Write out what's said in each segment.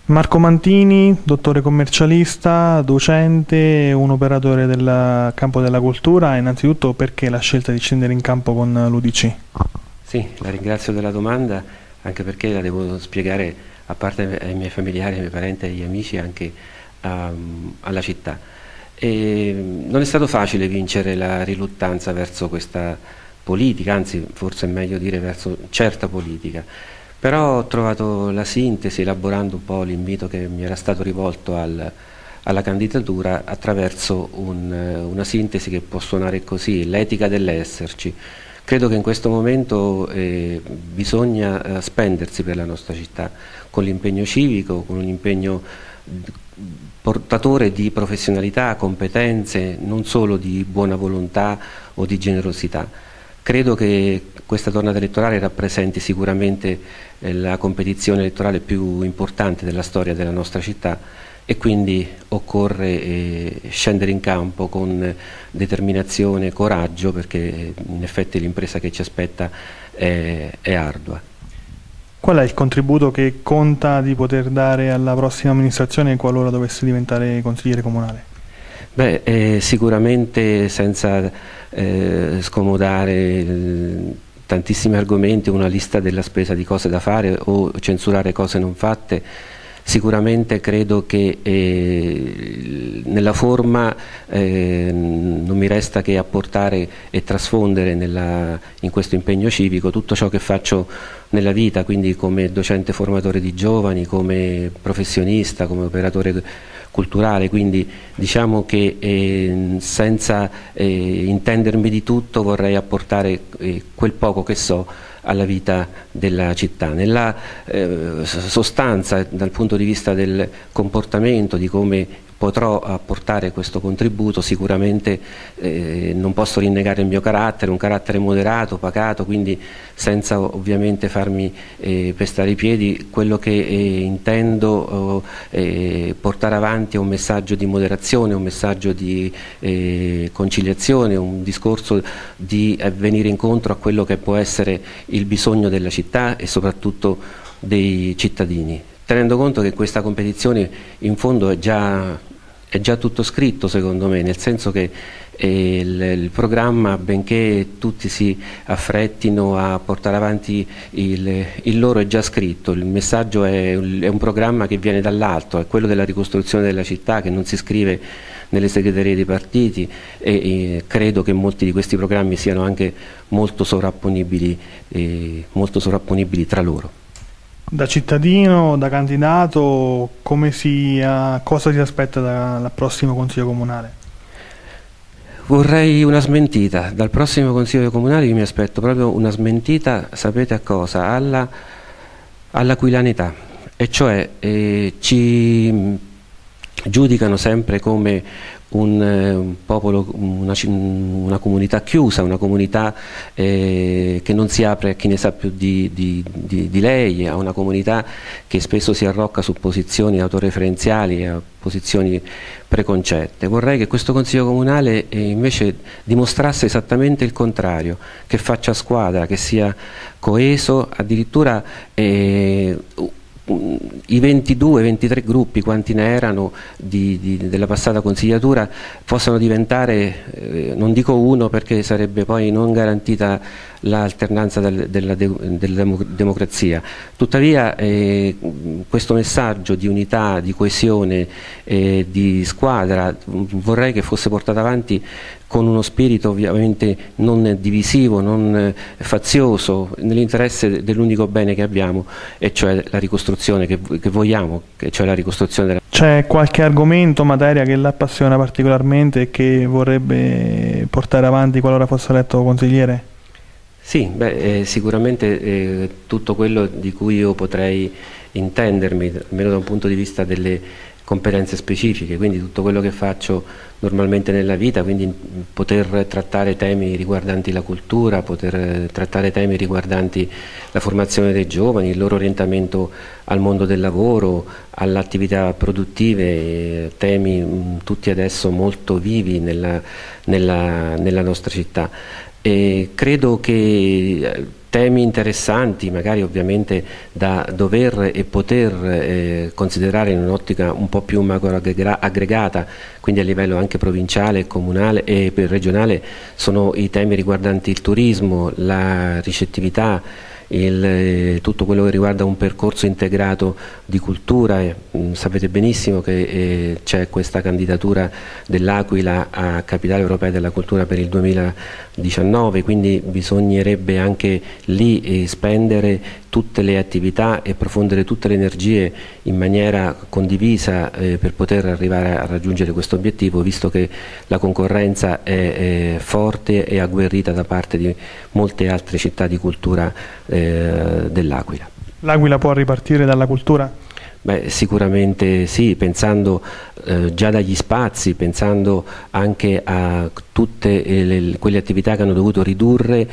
Marco Mantini, dottore commercialista, docente, un operatore del campo della cultura. Innanzitutto, perché la scelta di scendere in campo con l'UDC? Sì, la ringrazio della domanda, anche perché la devo spiegare, a parte ai miei familiari, ai miei parenti, agli amici, anche alla città. Non è stato facile vincere la riluttanza verso questa politica, anzi forse è meglio dire verso certa politica. Però ho trovato la sintesi, elaborando un po' l'invito che mi era stato rivolto alla candidatura, attraverso una sintesi che può suonare così: l'etica dell'esserci. Credo che in questo momento bisogna spendersi per la nostra città, con l'impegno civico, con un impegno portatore di professionalità, competenze, non solo di buona volontà o di generosità. Credo che questa tornata elettorale rappresenti sicuramente la competizione elettorale più importante della storia della nostra città, e quindi occorre scendere in campo con determinazione e coraggio, perché in effetti l'impresa che ci aspetta è ardua. Qual è il contributo che conta di poter dare alla prossima amministrazione qualora dovesse diventare consigliere comunale? Beh, sicuramente, senza scomodare tantissimi argomenti, una lista della spesa di cose da fare o censurare cose non fatte. Sicuramente credo che nella forma non mi resta che apportare e trasfondere in questo impegno civico tutto ciò che faccio nella vita, quindi come docente formatore di giovani, come professionista, come operatore culturale. Quindi diciamo che senza intendermi di tutto vorrei apportare quel poco che so alla vita della città. Nella sostanza, dal punto di vista del comportamento, di come potrò apportare questo contributo, sicuramente non posso rinnegare il mio carattere, un carattere moderato, pacato, quindi senza ovviamente farmi pestare i piedi. Quello che intendo portare avanti è un messaggio di moderazione, un messaggio di conciliazione, un discorso di venire incontro a quello che può essere il bisogno della città e soprattutto dei cittadini, tenendo conto che questa competizione in fondo è già tutto scritto, secondo me, nel senso che il programma, benché tutti si affrettino a portare avanti il loro, è già scritto. Il messaggio è un programma che viene dall'alto, è quello della ricostruzione della città, che non si scrive nelle segreterie dei partiti, e credo che molti di questi programmi siano anche molto sovrapponibili tra loro. Da cittadino, da candidato, cosa si aspetta dal prossimo Consiglio Comunale? Vorrei una smentita. Dal prossimo Consiglio Comunale io mi aspetto proprio una smentita, sapete a cosa? All'aquilanità, e cioè ci giudicano sempre come un popolo, una comunità chiusa, una comunità che non si apre a chi ne sa più di lei, a una comunità che spesso si arrocca su posizioni autoreferenziali, a posizioni preconcette. Vorrei che questo Consiglio Comunale invece dimostrasse esattamente il contrario, che faccia squadra, che sia coeso, addirittura i 22-23 gruppi, quanti ne erano della passata consigliatura, possano diventare, non dico uno perché sarebbe poi non garantita l'alternanza della democrazia. Tuttavia questo messaggio di unità, di coesione, di squadra, vorrei che fosse portato avanti con uno spirito ovviamente non divisivo, non fazioso, nell'interesse dell'unico bene che abbiamo, e cioè la ricostruzione che vogliamo, cioè la ricostruzione della... C'è qualche argomento, materia che la appassiona particolarmente e che vorrebbe portare avanti qualora fosse eletto consigliere? Sì, sicuramente tutto quello di cui io potrei intendermi, almeno da un punto di vista delle competenze specifiche, quindi tutto quello che faccio normalmente nella vita, quindi poter trattare temi riguardanti la cultura, poter trattare temi riguardanti la formazione dei giovani, il loro orientamento al mondo del lavoro, alle produttive, temi tutti adesso molto vivi nella nostra città. E credo che temi interessanti, magari ovviamente da dover e poter considerare in un'ottica un po' più macro aggregata, quindi a livello anche provinciale, comunale e regionale, sono i temi riguardanti il turismo, la ricettività, tutto quello che riguarda un percorso integrato di cultura. Sapete benissimo che c'è questa candidatura dell'Aquila a Capitale Europea della Cultura per il 2019, quindi bisognerebbe anche lì spendere tutte le attività e profondere tutte le energie in maniera condivisa per poter arrivare a raggiungere questo obiettivo, visto che la concorrenza è forte e agguerrita da parte di molte altre città di cultura dell'Aquila. L'Aquila può ripartire dalla cultura? Beh, sicuramente sì, pensando già dagli spazi, pensando anche a tutte quelle attività che hanno dovuto ridurre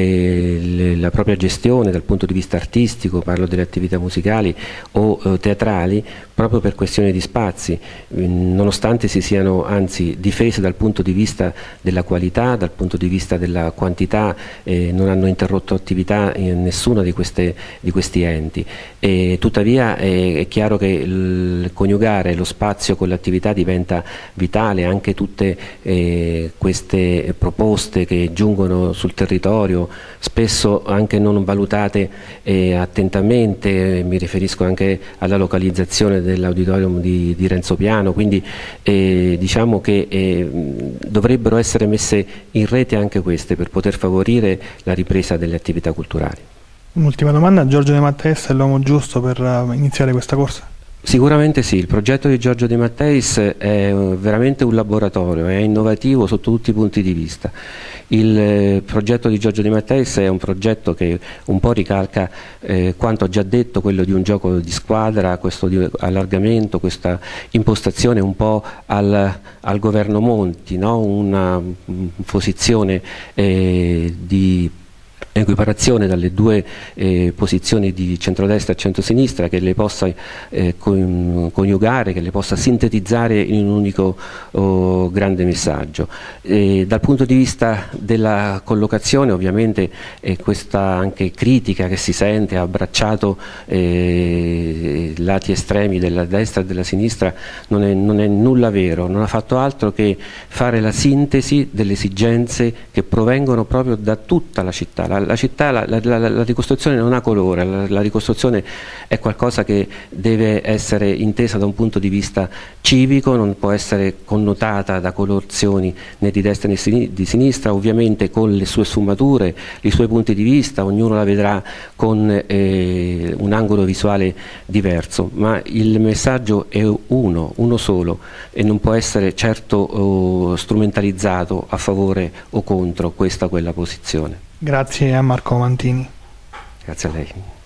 la propria gestione dal punto di vista artistico, parlo delle attività musicali o teatrali, proprio per questioni di spazi, nonostante si siano anzi difese dal punto di vista della qualità, dal punto di vista della quantità, non hanno interrotto attività in nessuna di questi enti. Tuttavia è chiaro che coniugare lo spazio con l'attività diventa vitale, anche tutte queste proposte che giungono sul territorio, spesso anche non valutate attentamente, mi riferisco anche alla localizzazione dell'auditorium di Renzo Piano, quindi diciamo che dovrebbero essere messe in rete anche queste per poter favorire la ripresa delle attività culturali. Un'ultima domanda: Giorgio De Matteis è l'uomo giusto per iniziare questa corsa? Sicuramente sì, il progetto di Giorgio De Matteis è veramente un laboratorio, è innovativo sotto tutti i punti di vista. Il progetto di Giorgio De Matteis è un progetto che un po' ricalca quanto ho già detto, quello di un gioco di squadra, questo di allargamento, questa impostazione un po' al governo Monti, no? Una posizione di equiparazione dalle due posizioni di centrodestra e centrosinistra, che le possa coniugare, che le possa sintetizzare in un unico grande messaggio. Dal punto di vista della collocazione, ovviamente questa anche critica che si sente ha abbracciato lati estremi della destra e della sinistra non è nulla vero, non ha fatto altro che fare la sintesi delle esigenze che provengono proprio da tutta la città. La città, la ricostruzione non ha colore, la ricostruzione è qualcosa che deve essere intesa da un punto di vista civico, non può essere connotata da colorazioni né di destra né di sinistra, ovviamente con le sue sfumature, i suoi punti di vista, ognuno la vedrà con un angolo visuale diverso, ma il messaggio è uno solo e non può essere certo strumentalizzato a favore o contro questa o quella posizione. Grazie a Marco Mantini. Grazie a lei.